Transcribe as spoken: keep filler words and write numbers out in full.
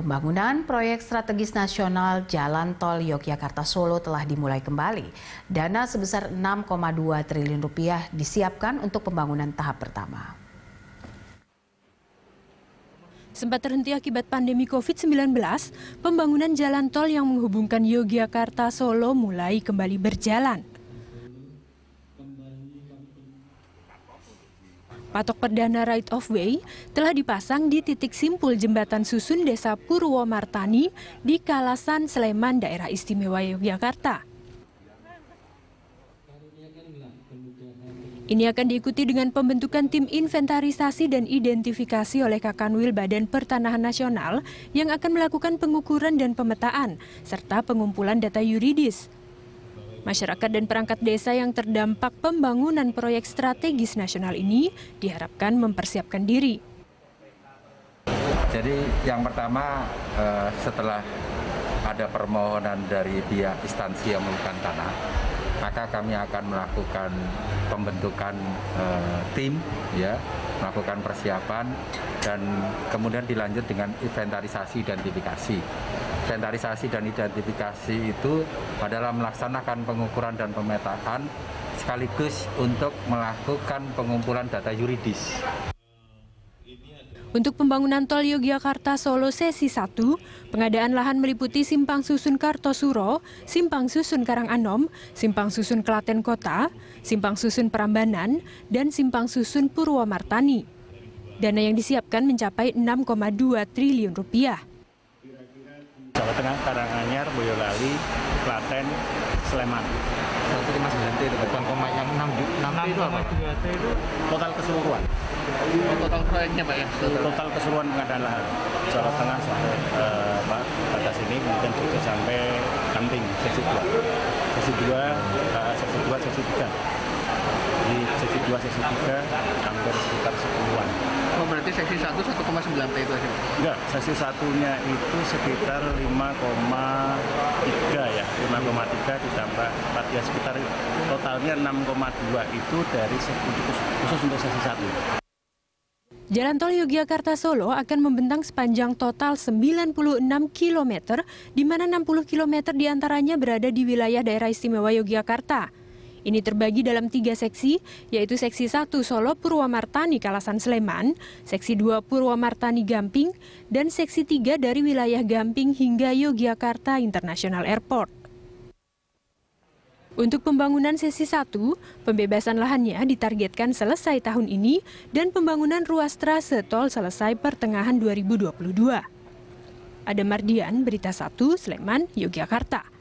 Pembangunan proyek strategis nasional Jalan Tol Yogyakarta-Solo telah dimulai kembali. Dana sebesar enam koma dua triliun rupiah disiapkan untuk pembangunan tahap pertama. Sempat terhenti akibat pandemi covid sembilan belas, pembangunan jalan tol yang menghubungkan Yogyakarta-Solo mulai kembali berjalan. Patok perdana right of way telah dipasang di titik simpul jembatan susun Desa Purwomartani di Kalasan, Sleman, Daerah Istimewa Yogyakarta. Ini akan diikuti dengan pembentukan tim inventarisasi dan identifikasi oleh Kakanwil Badan Pertanahan Nasional yang akan melakukan pengukuran dan pemetaan, serta pengumpulan data yuridis. Masyarakat dan perangkat desa yang terdampak pembangunan proyek strategis nasional ini diharapkan mempersiapkan diri. Jadi yang pertama, setelah ada permohonan dari pihak instansi yang memiliki tanah, maka kami akan melakukan pembentukan uh, tim, ya, melakukan persiapan, dan kemudian dilanjut dengan inventarisasi identifikasi. Inventarisasi dan identifikasi itu adalah melaksanakan pengukuran dan pemetaan sekaligus untuk melakukan pengumpulan data yuridis. Untuk pembangunan tol Yogyakarta-Solo sesi satu, pengadaan lahan meliputi Simpang Susun Kartosuro, Simpang Susun Karanganom, Simpang Susun Klaten Kota, Simpang Susun Prambanan, dan Simpang Susun Purwomartani. Dana yang disiapkan mencapai enam koma dua triliun rupiah. Jawa Tengah, Karanganyar, Boyolali, Klaten, Sleman. seratus lima puluh sembilan T itu bukan koma yang enam T itu apa? Total keseluruhan. Oh, total proyeknya Pak ya? Total keseluruhan pengadaan lahan. Jawa Tengah sampai uh, Pak, batas ini kemudian juga sampai Kamping, seksi dua. Seksi dua, uh, seksi dua, seksi tiga. Di seksi dua, seksi tiga hampir sekitar sepuluhan. Oh, berarti seksi satu satu koma sembilan T itu aja? Enggak, seksi satunya itu sekitar lima koma tiga ya, lima koma tiga ditambah empat ya, sekitar totalnya enam koma dua itu dari khusus untuk seksi satu. Jalan tol Yogyakarta-Solo akan membentang sepanjang total sembilan puluh enam kilometer, di mana enam puluh kilometer diantaranya berada di wilayah Daerah Istimewa Yogyakarta. Ini terbagi dalam tiga seksi, yaitu seksi satu Solo Purwomartani Kalasan Sleman, seksi dua Purwomartani Gamping, dan seksi tiga dari wilayah Gamping hingga Yogyakarta International Airport. Untuk pembangunan sesi satu, pembebasan lahannya ditargetkan selesai tahun ini dan pembangunan ruas trase tol selesai pertengahan dua ribu dua puluh dua. Ada Mardian, Berita satu, Sleman, Yogyakarta.